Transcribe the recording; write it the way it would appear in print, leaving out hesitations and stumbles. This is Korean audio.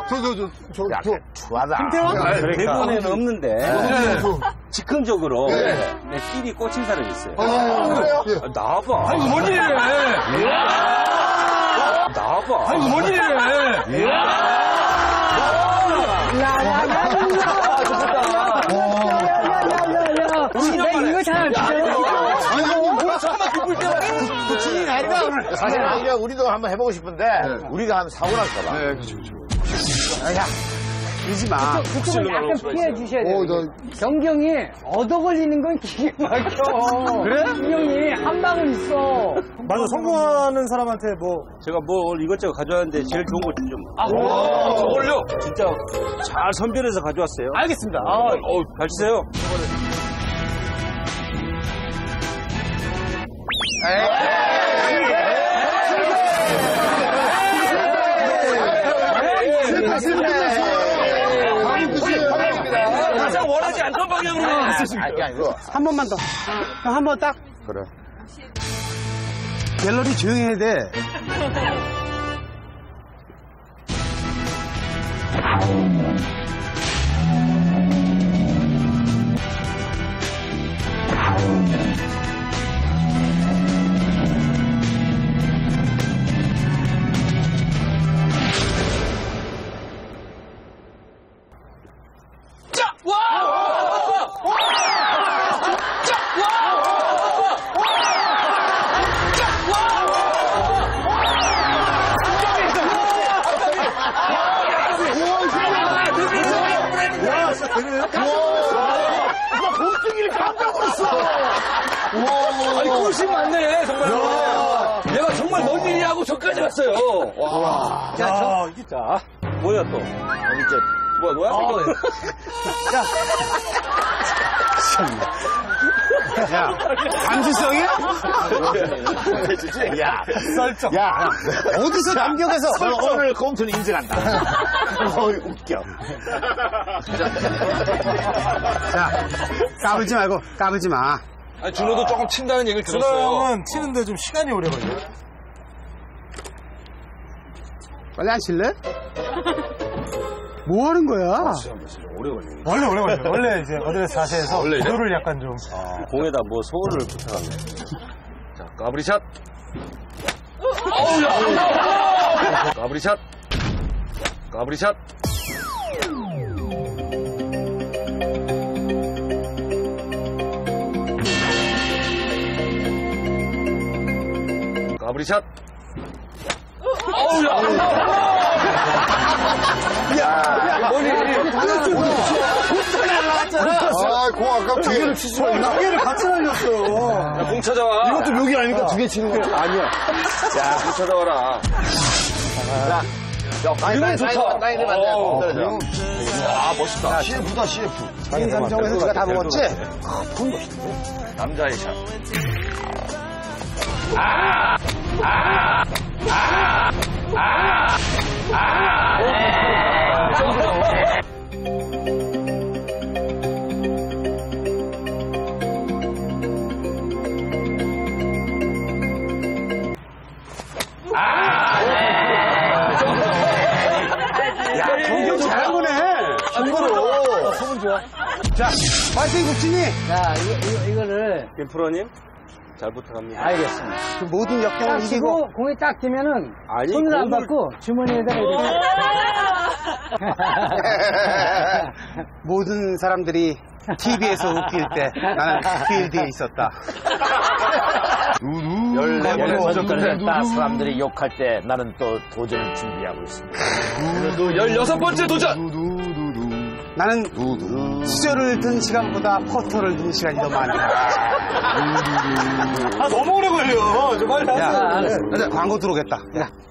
추하다. 대본에는 없는데 즉흥적으로 내 끼리 꽂힌 사람이 있어요. 그래요? 나와봐. 아니, 뭔 일이래? 나와봐. 아니, 뭔 일이래? 나 이거 잘 사실 우리도 한번 해보고 싶은데 우리가 하면 사고 날까봐. 네, 그렇죠. 야, 이지 마. 그쪽은 약간 피해 주셔야 돼요. 경경이 얻어 걸리는 건 기가 막혀. 그래? 경경이 한 방은 있어. 맞아, 성공하는 사람한테 뭐. 제가 뭘 이것저것 가져왔는데 제일 좋은 걸 좀. 저걸요? 진짜 잘 선별해서 가져왔어요. 알겠습니다. 잘 치세요. 가장 원하지 않던 방향으로 아니, 이거. 한 번만 더. 한 번 딱. 그래. 갤러리 조용히 해야 돼. 곰등이를 깜짝 었어 아니, 꿀심 많네, 정말. 내가 정말 뭔 일이야 하고 저까지 갔어요. 와. 자, 뭐야 또? 이제 뭐야? 야, 감수성이야? 야, 썰쩍. 야, 어디서 남격해서. 오늘 곰투는 인정한다. 웃겨. 자, 까불지 말고, 까불지 마. 아니, 준호도 조금 친다는 얘기를 들었어요. 준호 형은 치는데 좀 시간이 오래 걸려요. 빨리 안 칠래? 뭐 하는 거야? 오래 걸려. 원래 오래 걸려요. 원래 이제 어드레스 자세에서 원래 이래? 룰을 약간 좀. 공에다 뭐 소원을 부탁하네. 자, 까브리샷. 어우, 야! 까브리샷. 까브리샷. 까브리샷. 어우, 야! 머리. 아, 공 아깝지. 두 개를 치지 마. 두 개를 같이 날렸어요. 야, 공 찾아와. 이것도 묘기 아니니까 두 개 치는 거 아니야. 야, 공 찾아와라. 나이 좋다. 나이 되면 안 돼. 아, 멋있다. CF다, CF. 자기 삼성에서 네가 다 먹었지? 남자의 샷. 야, 경경 잘한 거네. 참고로. 소문 좋아. 자, 파이팅 국진이. 자, 이거를. 김프로님, 잘 부탁합니다. 알겠습니다. 그 모든 역경을 딱 이기고. 치고 공이 딱 되면은 아니, 손을 안 공을- 받고 주머니에다가 이렇게. 모든 사람들이 TV에서 웃길 때 나는 필드에 있었다. 14번의 도전을 했다. 사람들이 욕할 때 나는 또 도전을 준비하고 있습니다. 16번째 도전! 나는 수저를 든 시간보다 퍼터를 든 시간이 더 많다. 아, 너무 오래 걸려. 저 빨리 야, 하세요. 광고 들어오겠다. 야,